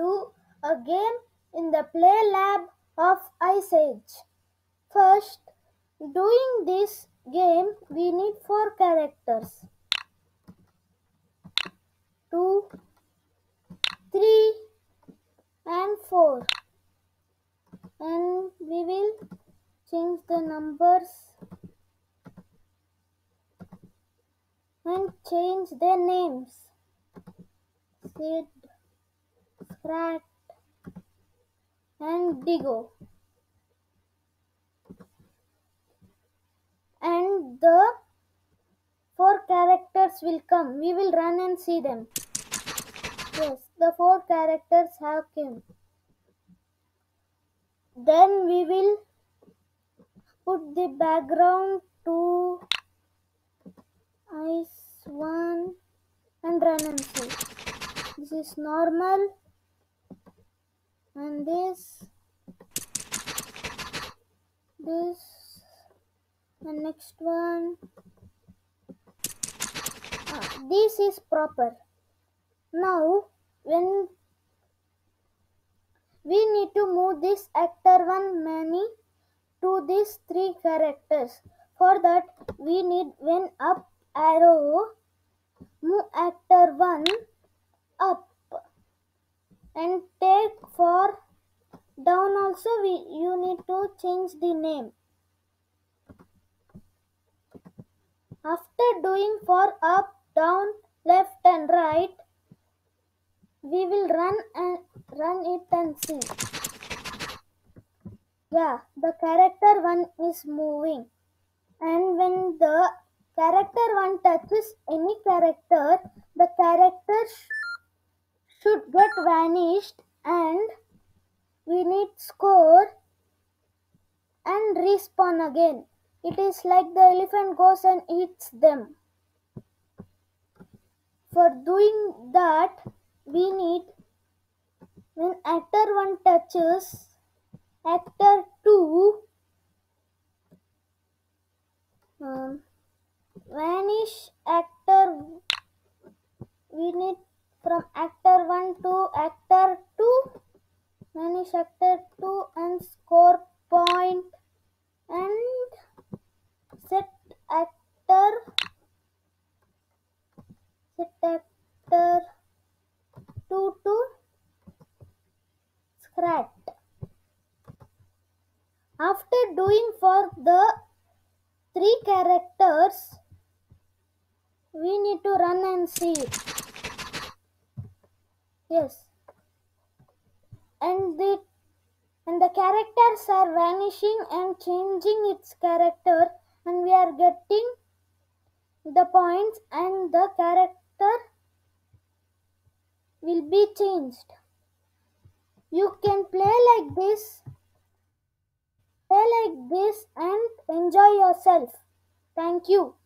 do a game in the play lab of Ice Age. First, doing this game we need 4 characters. 2, 3 and 4. And we will change the numbers and change their names. Sid, Scrat and Digo. And the 4 characters will come. We will run and see them. Yes, the 4 characters have come. Then we will put the background to Ice 1 and run and see. This is normal and this and next one. This is proper. Now when we need to move this actor 1 menu to these 3 characters. For that we need when up arrow, move actor 1 up, and take for down also you need to change the name. After doing for up, down, left and right, we will run it and see. Yeah, the character 1 is moving, and when the character 1 touches any character, the character should get vanished, and we need score and respawn again. It is like the elephant goes and eats them. For doing that, we need when actor 1 touches actor 2, vanish actor. We need from actor 1 to actor 2, vanish actor 2 and score point, and set actor 2 to Scrat. After doing for the 3 characters, we need to run and see it. Yes. And the characters are vanishing and changing its character, and we are getting the points, and the character will be changed. You can play like this and enjoy yourself. Thank you.